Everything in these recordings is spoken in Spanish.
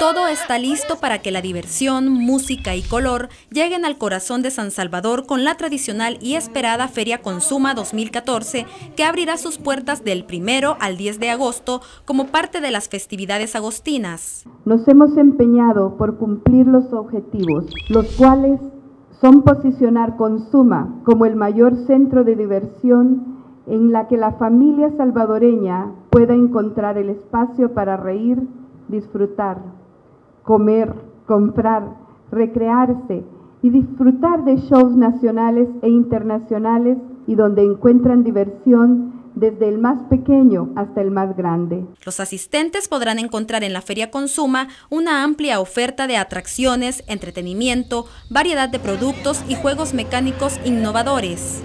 Todo está listo para que la diversión, música y color lleguen al corazón de San Salvador con la tradicional y esperada Feria Consuma 2014, que abrirá sus puertas del 1 al 10 de agosto como parte de las festividades agostinas. Nos hemos empeñado por cumplir los objetivos, los cuales son posicionar Consuma como el mayor centro de diversión en la que la familia salvadoreña pueda encontrar el espacio para reír, disfrutar, comer, comprar, recrearse y disfrutar de shows nacionales e internacionales y donde encuentran diversión desde el más pequeño hasta el más grande. Los asistentes podrán encontrar en la Feria Consuma una amplia oferta de atracciones, entretenimiento, variedad de productos y juegos mecánicos innovadores.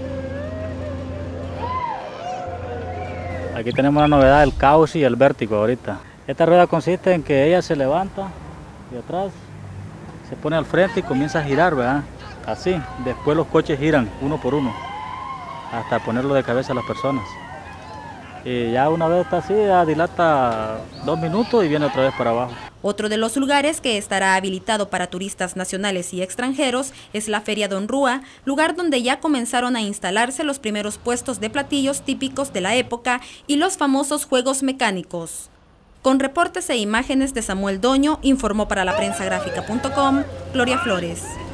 Aquí tenemos la novedad del caos y el vértigo ahorita. Esta rueda consiste en que ella se levanta de atrás, se pone al frente y comienza a girar, ¿verdad? Así, después los coches giran uno por uno, hasta ponerlo de cabeza a las personas. Y ya una vez está así, ya dilata 2 minutos y viene otra vez para abajo. Otro de los lugares que estará habilitado para turistas nacionales y extranjeros es la Feria Don Rúa, lugar donde ya comenzaron a instalarse los primeros puestos de platillos típicos de la época y los famosos juegos mecánicos. Con reportes e imágenes de Samuel Doño, informó para laprensagrafica.com, Gloria Flores.